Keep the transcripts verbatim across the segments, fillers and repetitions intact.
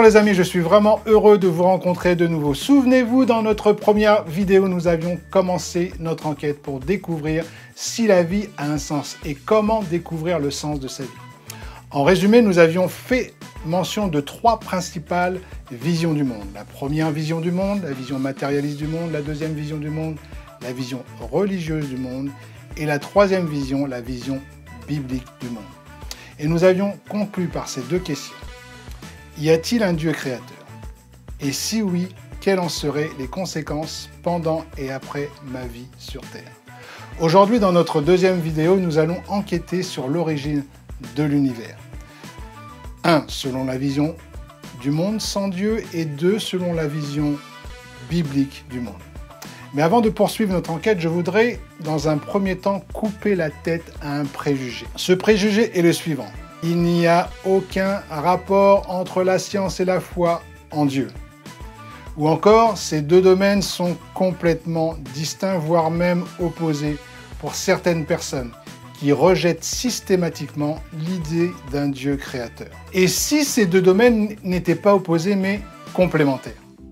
les amis, je suis vraiment heureux de vous rencontrer de nouveau. Souvenez-vous, dans notre première vidéo, nous avions commencé notre enquête pour découvrir si la vie a un sens et comment découvrir le sens de sa vie. En résumé, nous avions fait mention de trois principales visions du monde. La première vision du monde, la vision matérialiste du monde, la deuxième vision du monde, la vision religieuse du monde, et la troisième vision, la vision biblique du monde. Et nous avions conclu par ces deux questions. Y a-t-il un Dieu créateur? Et si oui, quelles en seraient les conséquences pendant et après ma vie sur Terre? Aujourd'hui, dans notre deuxième vidéo, nous allons enquêter sur l'origine de l'univers. un. Selon la vision du monde sans Dieu, et deux. Selon la vision biblique du monde. Mais avant de poursuivre notre enquête, je voudrais, dans un premier temps, couper la tête à un préjugé. Ce préjugé est le suivant. Il n'y a aucun rapport entre la science et la foi en Dieu. Ou encore, ces deux domaines sont complètement distincts, voire même opposés pour certaines personnes qui rejettent systématiquement l'idée d'un Dieu créateur. Et si ces deux domaines n'étaient pas opposés, mais complémentaires?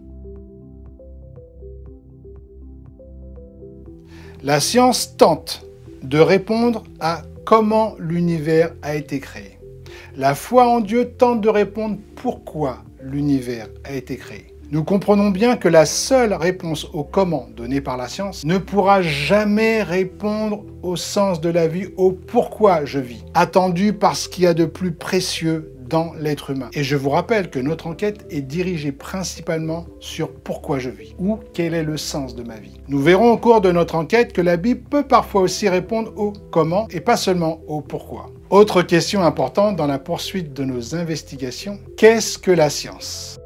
La science tente de répondre à comment l'univers a été créé. La foi en Dieu tente de répondre pourquoi l'univers a été créé. Nous comprenons bien que la seule réponse au comment donnée par la science ne pourra jamais répondre au sens de la vie, au pourquoi je vis, attendu par ce qu'il y a de plus précieux dans l'être humain. Et je vous rappelle que notre enquête est dirigée principalement sur pourquoi je vis, ou quel est le sens de ma vie. Nous verrons au cours de notre enquête que la Bible peut parfois aussi répondre au comment et pas seulement au pourquoi. Autre question importante dans la poursuite de nos investigations, qu'est-ce que la science?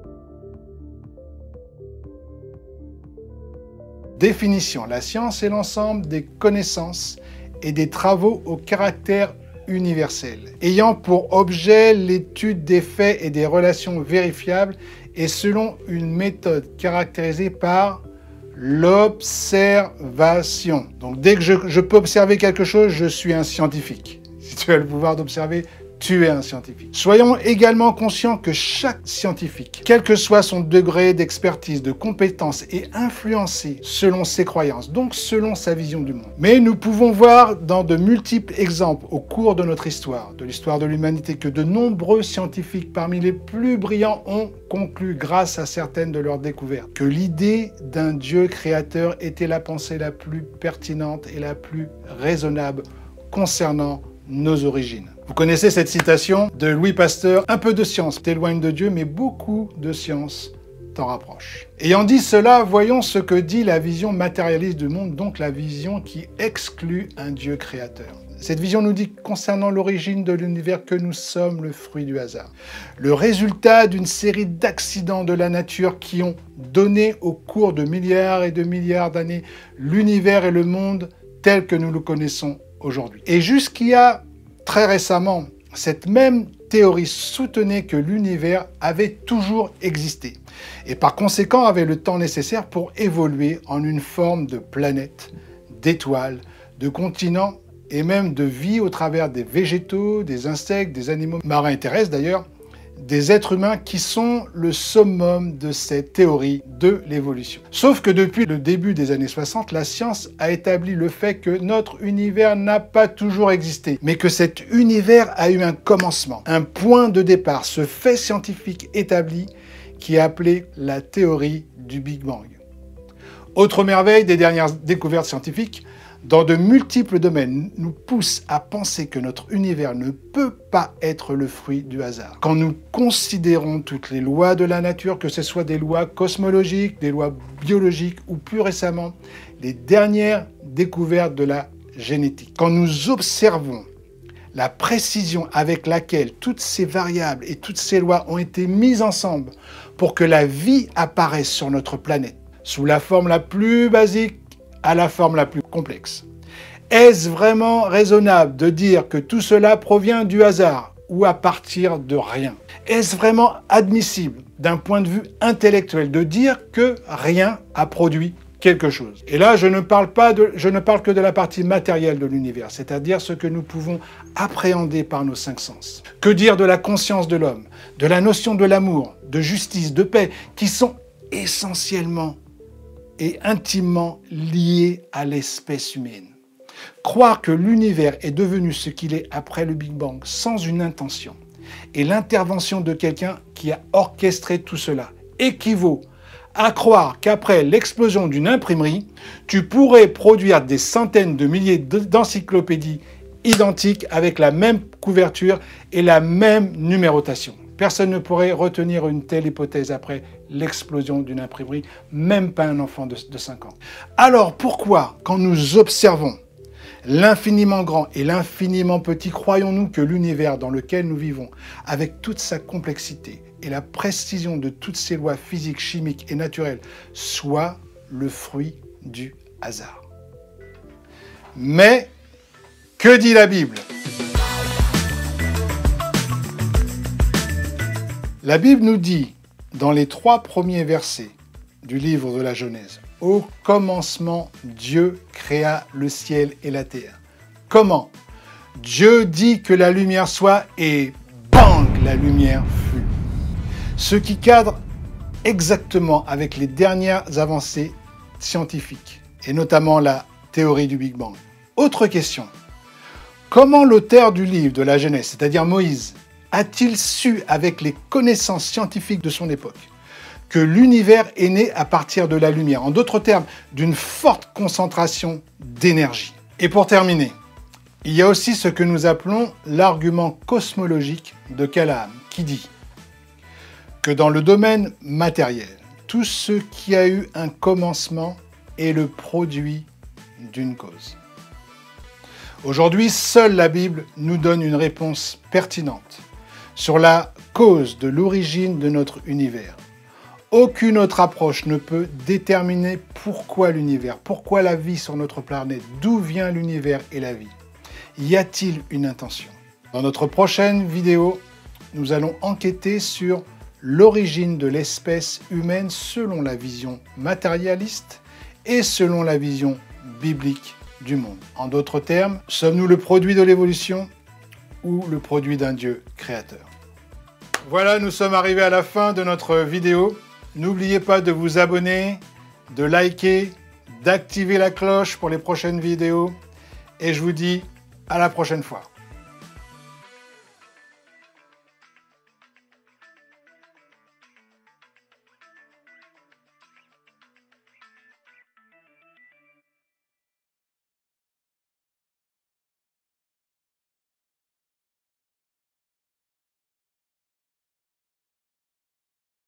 Définition, la science est l'ensemble des connaissances et des travaux au caractère universel, ayant pour objet l'étude des faits et des relations vérifiables et selon une méthode caractérisée par l'observation. Donc dès que je, je peux observer quelque chose, je suis un scientifique. Si tu as le pouvoir d'observer, tu es un scientifique. Soyons également conscients que chaque scientifique, quel que soit son degré d'expertise, de compétence, est influencé selon ses croyances, donc selon sa vision du monde. Mais nous pouvons voir dans de multiples exemples au cours de notre histoire, de l'histoire de l'humanité, que de nombreux scientifiques parmi les plus brillants ont conclu, grâce à certaines de leurs découvertes, que l'idée d'un Dieu créateur était la pensée la plus pertinente et la plus raisonnable concernant nos origines. Vous connaissez cette citation de Louis Pasteur, « Un peu de science t'éloigne de Dieu, mais beaucoup de science t'en rapproche ». Ayant dit cela, voyons ce que dit la vision matérialiste du monde, donc la vision qui exclut un Dieu créateur. Cette vision nous dit concernant l'origine de l'univers que nous sommes le fruit du hasard, le résultat d'une série d'accidents de la nature qui ont donné au cours de milliards et de milliards d'années l'univers et le monde tel que nous le connaissons aujourd'hui. Et jusqu'il y a très récemment, cette même théorie soutenait que l'univers avait toujours existé et par conséquent avait le temps nécessaire pour évoluer en une forme de planète, d'étoiles, de continents et même de vie au travers des végétaux, des insectes, des animaux marins et terrestres d'ailleurs, des êtres humains qui sont le summum de cette théorie de l'évolution. Sauf que depuis le début des années soixante, la science a établi le fait que notre univers n'a pas toujours existé, mais que cet univers a eu un commencement, un point de départ, ce fait scientifique établi qui est appelé la théorie du Big Bang. Autre merveille des dernières découvertes scientifiques, dans de multiples domaines, nous pousse à penser que notre univers ne peut pas être le fruit du hasard. Quand nous considérons toutes les lois de la nature, que ce soit des lois cosmologiques, des lois biologiques ou plus récemment, les dernières découvertes de la génétique. Quand nous observons la précision avec laquelle toutes ces variables et toutes ces lois ont été mises ensemble pour que la vie apparaisse sur notre planète, sous la forme la plus basique à la forme la plus complexe. Est-ce vraiment raisonnable de dire que tout cela provient du hasard ou à partir de rien? Est-ce vraiment admissible d'un point de vue intellectuel de dire que rien a produit quelque chose. Et là, je ne parle pas de, je ne parle que de la partie matérielle de l'univers, c'est-à-dire ce que nous pouvons appréhender par nos cinq sens. Que dire de la conscience de l'homme, de la notion de l'amour, de justice, de paix, qui sont essentiellement et intimement liées à l'espèce humaine. Croire que l'univers est devenu ce qu'il est après le Big Bang sans une intention et l'intervention de quelqu'un qui a orchestré tout cela équivaut à croire qu'après l'explosion d'une imprimerie, tu pourrais produire des centaines de milliers d'encyclopédies identiques avec la même couverture et la même numérotation. Personne ne pourrait retenir une telle hypothèse après l'explosion d'une imprimerie, même pas un enfant de, de cinq ans. Alors pourquoi, quand nous observons l'infiniment grand et l'infiniment petit, croyons-nous que l'univers dans lequel nous vivons, avec toute sa complexité et la précision de toutes ses lois physiques, chimiques et naturelles, soit le fruit du hasard? Mais que dit la Bible? La Bible nous dit, dans les trois premiers versets du livre de la Genèse, « Au commencement, Dieu créa le ciel et la terre. » Comment? Dieu dit que la lumière soit et bang, la lumière fut. Ce qui cadre exactement avec les dernières avancées scientifiques, et notamment la théorie du Big Bang. Autre question. Comment l'auteur du livre de la Genèse, c'est-à-dire Moïse, a-t-il su, avec les connaissances scientifiques de son époque, que l'univers est né à partir de la lumière, en d'autres termes, d'une forte concentration d'énergie? Et pour terminer, il y a aussi ce que nous appelons l'argument cosmologique de Callahan, qui dit que dans le domaine matériel, tout ce qui a eu un commencement est le produit d'une cause. Aujourd'hui, seule la Bible nous donne une réponse pertinente sur la cause de l'origine de notre univers. Aucune autre approche ne peut déterminer pourquoi l'univers, pourquoi la vie sur notre planète, d'où vient l'univers et la vie. Y a-t-il une intention? Dans notre prochaine vidéo, nous allons enquêter sur l'origine de l'espèce humaine selon la vision matérialiste et selon la vision biblique du monde. En d'autres termes, sommes-nous le produit de l'évolution ou le produit d'un Dieu créateur? Voilà, nous sommes arrivés à la fin de notre vidéo. N'oubliez pas de vous abonner, de liker, d'activer la cloche pour les prochaines vidéos. Et je vous dis à la prochaine fois.